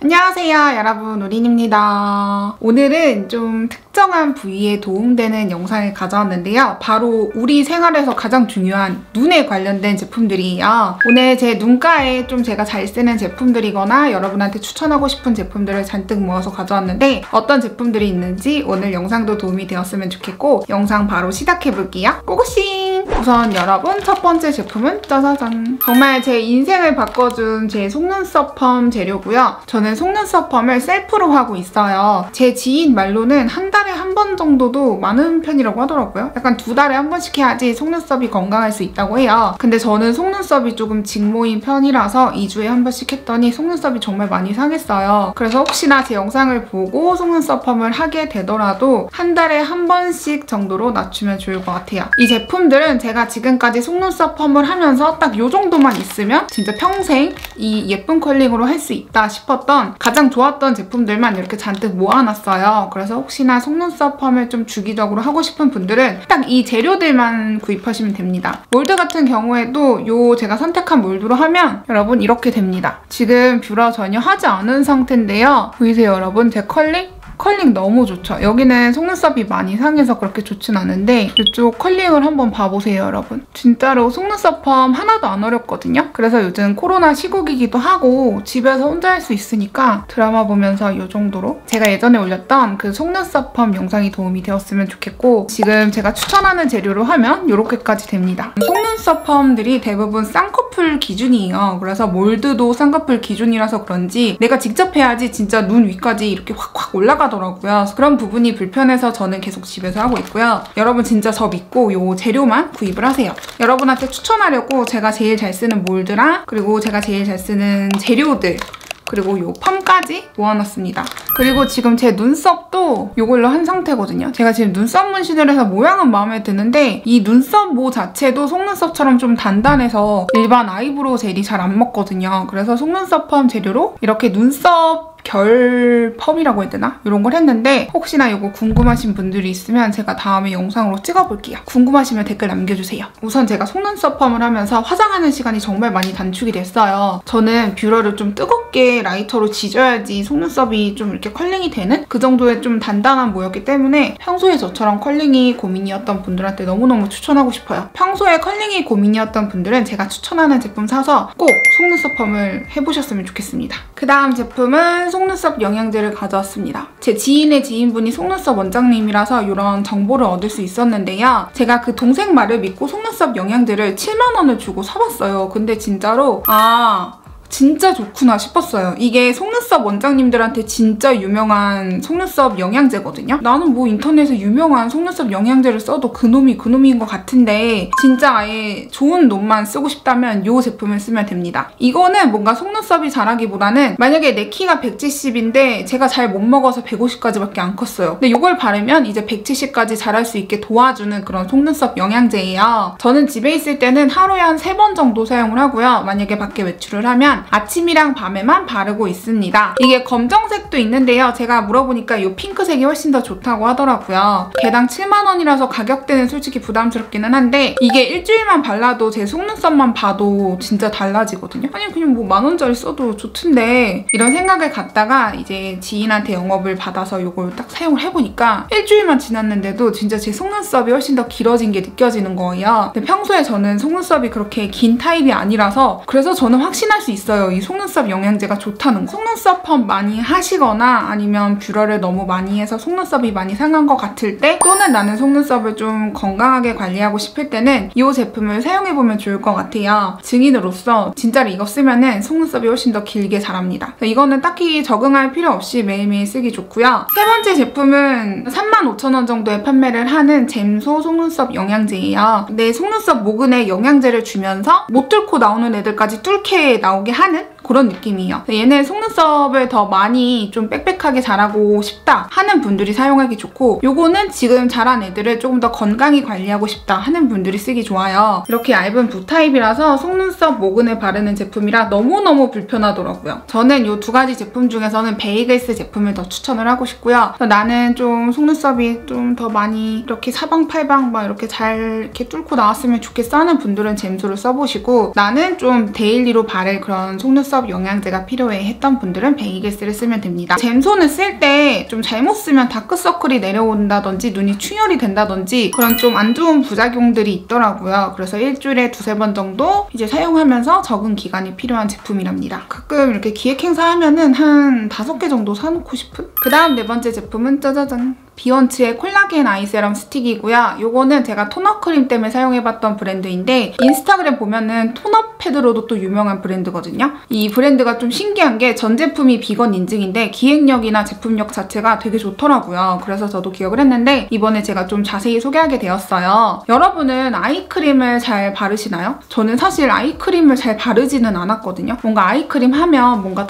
안녕하세요 여러분, 우린입니다. 오늘은 좀 특정한 부위에 도움되는 영상을 가져왔는데요. 바로 우리 생활에서 가장 중요한 눈에 관련된 제품들이에요. 오늘 제 눈가에 좀 제가 잘 쓰는 제품들이거나 여러분한테 추천하고 싶은 제품들을 잔뜩 모아서 가져왔는데 어떤 제품들이 있는지 오늘 영상도 도움이 되었으면 좋겠고 영상 바로 시작해볼게요. 고고싱! 우선 여러분, 첫 번째 제품은 짜자잔! 정말 제 인생을 바꿔준 제 속눈썹 펌 재료고요. 저는 속눈썹 펌을 셀프로 하고 있어요. 제 지인 말로는 한 달에 한 번 정도도 많은 편이라고 하더라고요. 약간 2달에 한 번씩 해야지 속눈썹이 건강할 수 있다고 해요. 근데 저는 속눈썹이 조금 직모인 편이라서 2주에 한 번씩 했더니 속눈썹이 정말 많이 상했어요. 그래서 혹시나 제 영상을 보고 속눈썹 펌을 하게 되더라도 한 달에 한 번씩 정도로 낮추면 좋을 것 같아요. 이 제품들은 제가 지금까지 속눈썹 펌을 하면서 딱 이 정도만 있으면 진짜 평생 이 예쁜 컬링으로 할 수 있다 싶었던 가장 좋았던 제품들만 이렇게 잔뜩 모아놨어요. 그래서 혹시나 속눈썹 펌을 좀 주기적으로 하고 싶은 분들은 딱 이 재료들만 구입하시면 됩니다. 몰드 같은 경우에도 요 제가 선택한 몰드로 하면 여러분 이렇게 됩니다. 지금 뷰러 전혀 하지 않은 상태인데요. 보이세요 여러분? 제 컬링 너무 좋죠? 여기는 속눈썹이 많이 상해서 그렇게 좋진 않은데 이쪽 컬링을 한번 봐보세요 여러분. 진짜로 속눈썹 펌 하나도 안 어렵거든요? 그래서 요즘 코로나 시국이기도 하고 집에서 혼자 할 수 있으니까 드라마 보면서 이 정도로 제가 예전에 올렸던 그 속눈썹 펌 영상이 도움이 되었으면 좋겠고 지금 제가 추천하는 재료로 하면 이렇게까지 됩니다. 속눈썹 펌들이 대부분 쌍꺼풀 기준이에요. 그래서 몰드도 쌍꺼풀 기준이라서 그런지 내가 직접 해야지 진짜 눈 위까지 이렇게 확확 올라가더라고요. 그런 부분이 불편해서 저는 계속 집에서 하고 있고요. 여러분 진짜 저 믿고 이 재료만 구입을 하세요. 여러분한테 추천하려고 제가 제일 잘 쓰는 몰드랑 그리고 제가 제일 잘 쓰는 재료들 그리고 이 펌까지 모아놨습니다. 그리고 지금 제 눈썹도 이걸로 한 상태거든요. 제가 지금 눈썹 문신을 해서 모양은 마음에 드는데 이 눈썹 모 자체도 속눈썹처럼 좀 단단해서 일반 아이브로우 젤이 잘 안 먹거든요. 그래서 속눈썹 펌 재료로 이렇게 눈썹 결 펌이라고 해야 되나? 이런 걸 했는데 혹시나 이거 궁금하신 분들이 있으면 제가 다음에 영상으로 찍어볼게요. 궁금하시면 댓글 남겨주세요. 우선 제가 속눈썹 펌을 하면서 화장하는 시간이 정말 많이 단축이 됐어요. 저는 뷰러를 좀 뜨겁게 라이터로 지져야지 속눈썹이 좀 이렇게 컬링이 되는 그 정도의 좀 단단한 모였기 때문에 평소에 저처럼 컬링이 고민이었던 분들한테 너무너무 추천하고 싶어요. 평소에 컬링이 고민이었던 분들은 제가 추천하는 제품 사서 꼭 속눈썹 펌을 해보셨으면 좋겠습니다. 그 다음 제품은 속눈썹 영양제를 가져왔습니다. 제 지인의 지인분이 속눈썹 원장님이라서 이런 정보를 얻을 수 있었는데요. 제가 그 동생 말을 믿고 속눈썹 영양제를 7만 원을 주고 사봤어요. 근데 진짜로 진짜 좋구나 싶었어요. 이게 속눈썹 원장님들한테 진짜 유명한 속눈썹 영양제거든요. 나는 뭐 인터넷에 유명한 속눈썹 영양제를 써도 그놈인 것 같은데 진짜 아예 좋은 놈만 쓰고 싶다면 이 제품을 쓰면 됩니다. 이거는 뭔가 속눈썹이 자라기보다는 만약에 내 키가 170인데 제가 잘 못 먹어서 150까지밖에 안 컸어요. 근데 이걸 바르면 이제 170까지 자랄 수 있게 도와주는 그런 속눈썹 영양제예요. 저는 집에 있을 때는 하루에 한 3번 정도 사용을 하고요. 만약에 밖에 외출을 하면 아침이랑 밤에만 바르고 있습니다. 이게 검정색도 있는데요. 제가 물어보니까 이 핑크색이 훨씬 더 좋다고 하더라고요. 개당 7만 원이라서 가격대는 솔직히 부담스럽기는 한데 이게 일주일만 발라도 제 속눈썹만 봐도 진짜 달라지거든요. 아니 그냥 뭐 10,000원짜리 써도 좋던데 이런 생각을 갖다가 이제 지인한테 영업을 받아서 이걸 딱 사용을 해보니까 일주일만 지났는데도 진짜 제 속눈썹이 훨씬 더 길어진 게 느껴지는 거예요. 근데 평소에 저는 속눈썹이 그렇게 긴 타입이 아니라서 그래서 저는 확신할 수 있어요. 이 속눈썹 영양제가 좋다는 거. 속눈썹 펌 많이 하시거나 아니면 뷰러를 너무 많이 해서 속눈썹이 많이 상한 것 같을 때 또는 나는 속눈썹을 좀 건강하게 관리하고 싶을 때는 이 제품을 사용해보면 좋을 것 같아요. 증인으로서 진짜로 이거 쓰면은 속눈썹이 훨씬 더 길게 자랍니다. 이거는 딱히 적응할 필요 없이 매일매일 쓰기 좋고요. 세 번째 제품은 35,000원 정도에 판매를 하는 잼소 속눈썹 영양제예요. 내 속눈썹 모근에 영양제를 주면서 못 뚫고 나오는 애들까지 뚫게 나오게 하는 그런 느낌이에요. 얘는 속눈썹을 더 많이 좀 빽빽하게 자라고 싶다 하는 분들이 사용하기 좋고 요거는 지금 자란 애들을 조금 더 건강히 관리하고 싶다 하는 분들이 쓰기 좋아요. 이렇게 얇은 붓타입이라서 속눈썹 모근에 바르는 제품이라 너무너무 불편하더라고요. 저는 이 2가지 제품 중에서는 베이글스 제품을 더 추천을 하고 싶고요. 나는 좀 속눈썹이 좀 더 많이 이렇게 사방팔방 막 이렇게 잘 이렇게 뚫고 나왔으면 좋겠어 하는 분들은 잼소를 써보시고 나는 좀 데일리로 바를 그런 속눈썹 속눈썹 영양제가 필요해 했던 분들은 베이글스를 쓰면 됩니다. 잼손을 쓸 때 좀 잘못 쓰면 다크서클이 내려온다든지 눈이 충혈이 된다든지 그런 좀 안 좋은 부작용들이 있더라고요. 그래서 일주일에 2-3번 정도 이제 사용하면서 적응 기간이 필요한 제품이랍니다. 가끔 이렇게 기획 행사하면은 한 5개 정도 사놓고 싶은? 그 다음 4번째 제품은 짜자잔! 비원츠의 콜라겐 아이 세럼 스틱이고요. 요거는 제가 토너 크림 때문에 사용해봤던 브랜드인데 인스타그램 보면은 토너 패드로도 또 유명한 브랜드거든요. 이 브랜드가 좀 신기한 게 전 제품이 비건 인증인데 기획력이나 제품력 자체가 되게 좋더라고요. 그래서 저도 기억을 했는데 이번에 제가 좀 자세히 소개하게 되었어요. 여러분은 아이크림을 잘 바르시나요? 저는 사실 아이크림을 잘 바르지는 않았거든요. 뭔가 아이크림 하면 뭔가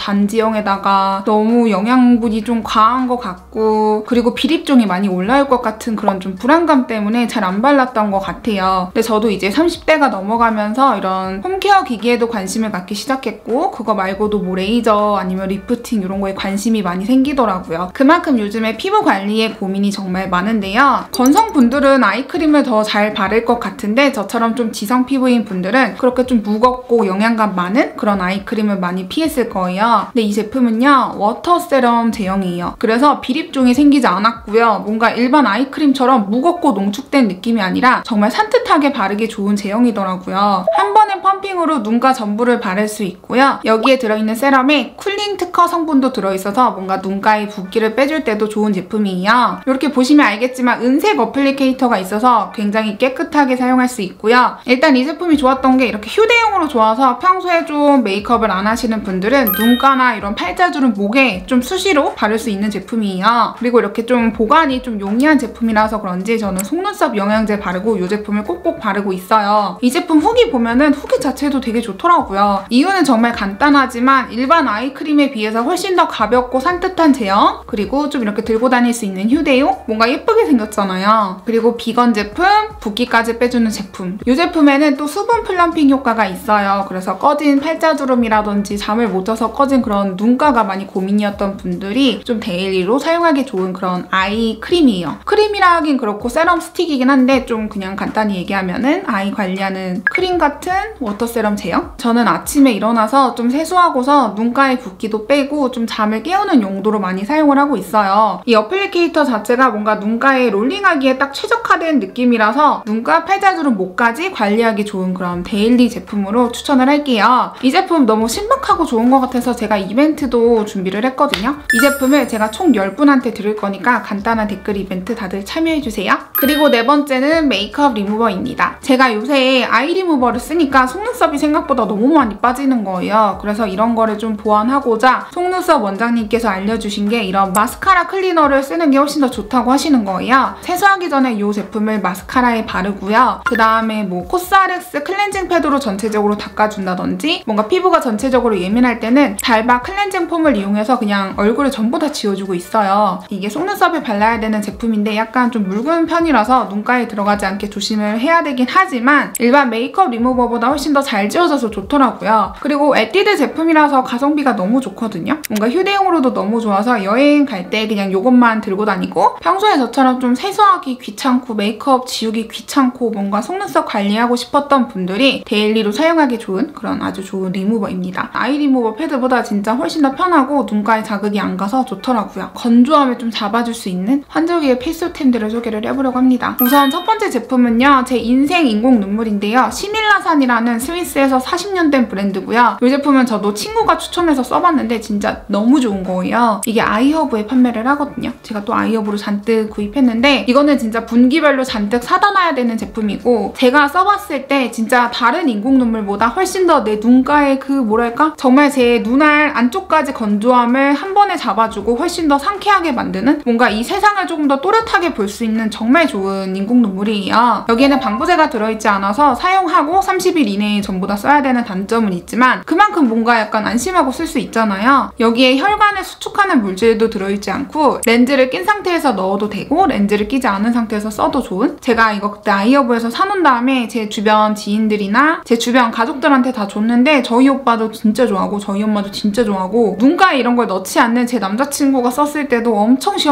단지형에다가 너무 영양분이 좀 과한 것 같고 그리고 비립종이 많이 올라올 것 같은 그런 좀 불안감 때문에 잘 안 발랐던 것 같아요. 근데 저도 이제 30대가 넘어가면서 이런 홈케어 기기에도 관심을 갖기 시작했고 그거 말고도 뭐 레이저 아니면 리프팅 이런 거에 관심이 많이 생기더라고요. 그만큼 요즘에 피부 관리에 고민이 정말 많은데요. 건성분들은 아이크림을 더 잘 바를 것 같은데 저처럼 좀 지성 피부인 분들은 그렇게 좀 무겁고 영양감 많은 그런 아이크림을 많이 피했을 거예요. 근데 이 제품은요. 워터 세럼 제형이에요. 그래서 비립종이 생기지 않았고요. 뭔가 일반 아이크림처럼 무겁고 농축된 느낌이 아니라 정말 산뜻하게 바르기 좋은 제형이더라고요. 한 번에 펌핑으로 눈가 전부를 바를 수 있고요. 여기에 들어있는 세럼에 쿨링 특허 성분도 들어있어서 뭔가 눈가의 붓기를 빼줄 때도 좋은 제품이에요. 이렇게 보시면 알겠지만 은색 어플리케이터가 있어서 굉장히 깨끗하게 사용할 수 있고요. 일단 이 제품이 좋았던 게 이렇게 휴대용으로 좋아서 평소에 좀 메이크업을 안 하시는 분들은 눈가나 이런 팔자주름 목에 좀 수시로 바를 수 있는 제품이에요. 그리고 이렇게 좀 보관이 좀 용이한 제품이라서 그런지 저는 속눈썹 영양제 바르고 이 제품을 꼭꼭 바르고 있어요. 이 제품 후기 보면은 후기 자체도 되게 좋더라고요. 이유는 정말 간단하지만 일반 아이크림에 비해서 훨씬 더 가볍고 산뜻한 제형 그리고 좀 이렇게 들고 다닐 수 있는 휴대용 뭔가 예쁘게 생겼잖아요. 그리고 비건 제품, 붓기까지 빼주는 제품. 이 제품에는 또 수분 플럼핑 효과가 있어요. 그래서 꺼진 팔자주름이라든지 잠을 못 자서 꺼진 그런 눈가가 많이 고민이었던 분들이 좀 데일리로 사용하기 좋은 그런 아이 크림이에요. 크림이라 하긴 그렇고 세럼 스틱이긴 한데 좀 그냥 간단히 얘기하면은 아이 관리하는 크림 같은 워터 세럼 제형? 저는 아침에 일어나서 좀 세수하고서 눈가의 붓기도 빼고 좀 잠을 깨우는 용도로 많이 사용을 하고 있어요. 이 어플리케이터 자체가 뭔가 눈가에 롤링하기에 딱 최적화된 느낌이라서 눈가, 팔자주름, 목까지 관리하기 좋은 그런 데일리 제품으로 추천을 할게요. 이 제품 너무 신박하고 좋은 것 같아서 제가 이벤트도 준비를 했거든요. 이 제품을 제가 총 10분한테 드릴 거니까 간단한 댓글 이벤트 다들 참여해주세요. 그리고 4번째는 메이크업 리무버입니다. 제가 요새 아이 리무버를 쓰니까 속눈썹이 생각보다 너무 많이 빠지는 거예요. 그래서 이런 거를 좀 보완하고자 속눈썹 원장님께서 알려주신 게 이런 마스카라 클리너를 쓰는 게 훨씬 더 좋다고 하시는 거예요. 세수하기 전에 이 제품을 마스카라에 바르고요. 그 다음에 뭐 코스알엑스 클렌징 패드로 전체적으로 닦아준다든지 뭔가 피부가 전체적으로 예민할 때는 달바 클렌징 폼을 이용해서 그냥 얼굴을 전부 다 지워주고 있어요. 이게 속눈썹에 발라야 되는 제품인데 약간 좀 묽은 편이라서 눈가에 들어가지 않게 조심을 해야 되긴 하지만 일반 메이크업 리무버보다 훨씬 더 잘 지워져서 좋더라고요. 그리고 에뛰드 제품이라서 가성비가 너무 좋거든요. 뭔가 휴대용으로도 너무 좋아서 여행 갈 때 그냥 이것만 들고 다니고 평소에 저처럼 좀 세수하기 귀찮고 메이크업 지우기 귀찮고 뭔가 속눈썹 관리하고 싶었던 분들이 데일리로 사용하기 좋은 그런 아주 좋은 리무버입니다. 아이 리무버 패드보다 진짜 훨씬 더 편하고 눈가에 자극이 안 가서 좋더라고요. 건조함을 좀 잡아줄 수 있는 환절기의 필수템들을 소개를 해보려고 합니다. 우선 첫 번째 제품은요. 제 인생 인공 눈물인데요. 시밀라산이라는 스위스에서 40년 된 브랜드고요. 이 제품은 저도 친구가 추천해서 써봤는데 진짜 너무 좋은 거예요. 이게 아이허브에 판매를 하거든요. 제가 또 아이허브로 잔뜩 구입했는데 이거는 진짜 분기별로 잔뜩 사다 놔야 되는 제품이고 제가 써봤을 때 진짜 다른 인공 눈물보다 훨씬 더 내 눈가의 그 뭐랄까? 정말 제 눈알 안쪽까지 건조함을 한 번에 잡아주고 훨씬 더 상쾌하게 만드는 뭔가 이 세상을 조금 더 또렷하게 볼 수 있는 정말 좋은 인공 눈물이에요. 여기에는 방부제가 들어있지 않아서 사용하고 30일 이내에 전부 다 써야 되는 단점은 있지만 그만큼 뭔가 약간 안심하고 쓸 수 있잖아요. 여기에 혈관을 수축하는 물질도 들어있지 않고 렌즈를 낀 상태에서 넣어도 되고 렌즈를 끼지 않은 상태에서 써도 좋은 제가 이거 그때 아이허브에서 사놓은 다음에 제 주변 지인들이나 제 주변 가족들한테 다 줬는데 저희 오빠도 진짜 좋아하고 저희 엄마도 진짜 좋아하고 눈가에 이런 걸 넣지 않는 제 남자친구가 썼을 때도 엄청 시원하다고 하고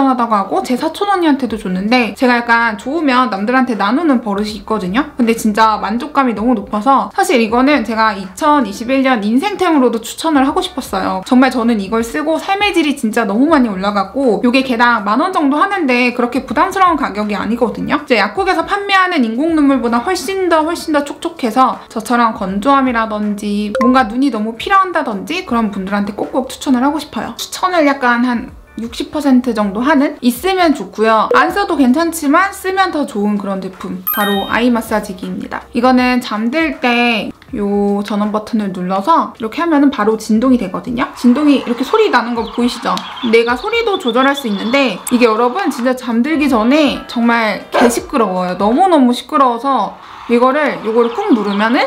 좋아하고 제 사촌 언니한테도 줬는데 제가 약간 좋으면 남들한테 나누는 버릇이 있거든요. 근데 진짜 만족감이 너무 높아서 사실 이거는 제가 2021년 인생템으로도 추천을 하고 싶었어요. 정말 저는 이걸 쓰고 삶의 질이 진짜 너무 많이 올라갔고 이게 개당 10,000원 정도 하는데 그렇게 부담스러운 가격이 아니거든요. 이제 약국에서 판매하는 인공 눈물보다 훨씬 더 촉촉해서 저처럼 건조함이라든지 뭔가 눈이 너무 필요한다든지 그런 분들한테 꼭꼭 추천을 하고 싶어요. 추천을 약간 한 60% 정도 하는? 있으면 좋고요. 안 써도 괜찮지만 쓰면 더 좋은 그런 제품. 바로 아이 마사지기입니다. 이거는 잠들 때 이 전원 버튼을 눌러서 이렇게 하면은 바로 진동이 되거든요. 진동이 이렇게 소리 나는 거 보이시죠? 내가 소리도 조절할 수 있는데 이게 여러분 진짜 잠들기 전에 정말 개 시끄러워요. 너무너무 시끄러워서 이거를 꾹 누르면은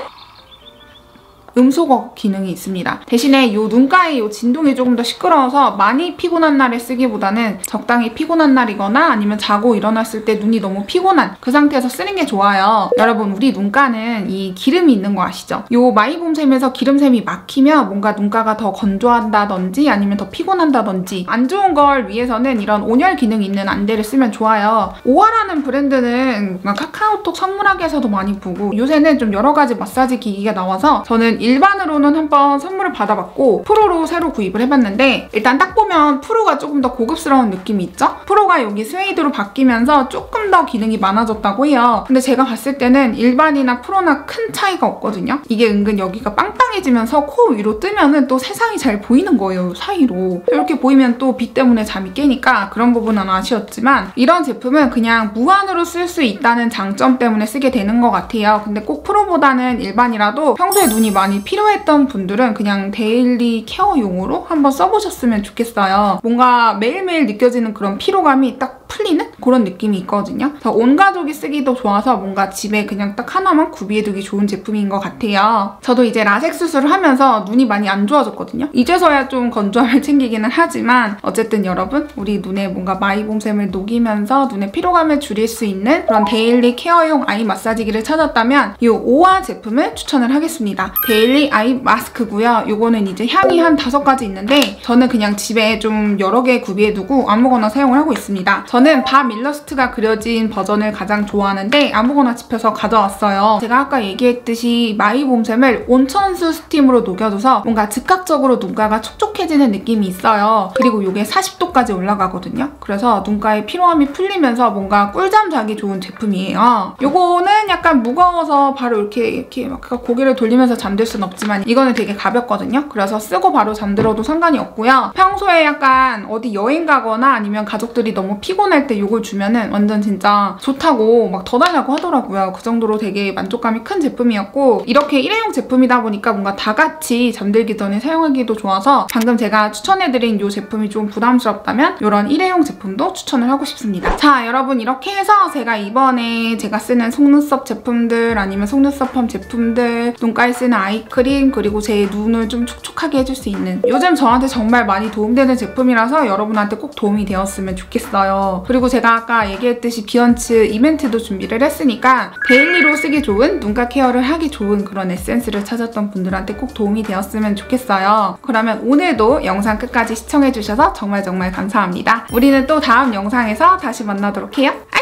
음소거 기능이 있습니다. 대신에 이 눈가의 이 진동이 조금 더 시끄러워서 많이 피곤한 날에 쓰기보다는 적당히 피곤한 날이거나 아니면 자고 일어났을 때 눈이 너무 피곤한 그 상태에서 쓰는 게 좋아요. 여러분 우리 눈가는 이 기름이 있는 거 아시죠? 이 마이봄샘에서 기름샘이 막히면 뭔가 눈가가 더 건조한다든지 아니면 더 피곤한다든지 안 좋은 걸 위해서는 이런 온열 기능이 있는 안대를 쓰면 좋아요. 오아라는 브랜드는 카카오톡 선물하기에서도 많이 보고 요새는 좀 여러 가지 마사지 기기가 나와서 저는 일반으로는 한번 선물을 받아봤고 프로로 새로 구입을 해봤는데 일단 딱 보면 프로가 조금 더 고급스러운 느낌이 있죠? 프로가 여기 스웨이드로 바뀌면서 조금 더 기능이 많아졌다고 해요. 근데 제가 봤을 때는 일반이나 프로나 큰 차이가 없거든요. 이게 은근 여기가 빵빵해지면서 코 위로 뜨면은 또 세상이 잘 보이는 거예요, 사이로. 이렇게 보이면 또 빛 때문에 잠이 깨니까 그런 부분은 아쉬웠지만 이런 제품은 그냥 무한으로 쓸 수 있다는 장점 때문에 쓰게 되는 것 같아요. 근데 꼭 프로보다는 일반이라도 평소에 눈이 많이 필요했던 분들은 그냥 데일리 케어용으로 한번 써보셨으면 좋겠어요. 뭔가 매일매일 느껴지는 그런 피로감이 딱 풀리는 그런 느낌이 있거든요. 온 가족이 쓰기도 좋아서 뭔가 집에 그냥 딱 하나만 구비해두기 좋은 제품인 것 같아요. 저도 이제 라섹 수술을 하면서 눈이 많이 안 좋아졌거든요. 이제서야 좀 건조함을 챙기기는 하지만 어쨌든 여러분 우리 눈에 뭔가 마이봄샘을 녹이면서 눈의 피로감을 줄일 수 있는 그런 데일리 케어용 아이 마사지기를 찾았다면 이 오아 제품을 추천을 하겠습니다. 데일리 아이 마스크고요. 이거는 이제 향이 한 5가지 있는데 저는 그냥 집에 좀 여러 개 구비해두고 아무거나 사용을 하고 있습니다. 저는 밤 일러스트가 그려진 버전을 가장 좋아하는데 아무거나 집혀서 가져왔어요. 제가 아까 얘기했듯이 마이봄샘을 온천수 스팀으로 녹여줘서 뭔가 즉각적으로 눈가가 촉촉해지는 느낌이 있어요. 그리고 이게 40도까지 올라가거든요. 그래서 눈가의 피로함이 풀리면서 뭔가 꿀잠 자기 좋은 제품이에요. 이거는 약간 무거워서 바로 이렇게 막 고개를 돌리면서 잠들 순 없지만 이거는 되게 가볍거든요. 그래서 쓰고 바로 잠들어도 상관이 없고요. 평소에 약간 어디 여행 가거나 아니면 가족들이 너무 피곤할 때 이걸 주면은 완전 진짜 좋다고 막 더 달라고 하더라고요. 그 정도로 되게 만족감이 큰 제품이었고 이렇게 일회용 제품이다 보니까 뭔가 다 같이 잠들기 전에 사용하기도 좋아서 방금 제가 추천해드린 이 제품이 좀 부담스럽다면 이런 일회용 제품도 추천을 하고 싶습니다. 자 여러분 이렇게 해서 제가 이번에 제가 쓰는 속눈썹 제품들 아니면 속눈썹 펌 제품들 눈가에 쓰는 아이크림 그리고 제 눈을 좀 촉촉하게 해줄 수 있는 요즘 저한테 정말 많이 도움되는 제품이라서 여러분한테 꼭 도움이 되었으면 좋겠어요. 그리고 제가 아까 얘기했듯이 비언츠 이벤트도 준비를 했으니까 데일리로 쓰기 좋은 눈가 케어를 하기 좋은 그런 에센스를 찾았던 분들한테 꼭 도움이 되었으면 좋겠어요. 그러면 오늘도 영상 끝까지 시청해주셔서 정말 감사합니다. 우리는 또 다음 영상에서 다시 만나도록 해요.